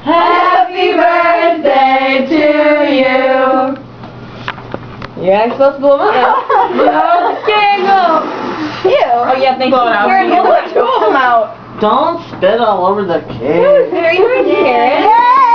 Happy birthday to you. You're actually supposed to blow them out. Okay, go. Ew. Oh yeah, thank you. Karen, blow 2 of them out. Don't spit all over the cake. Are you Karen?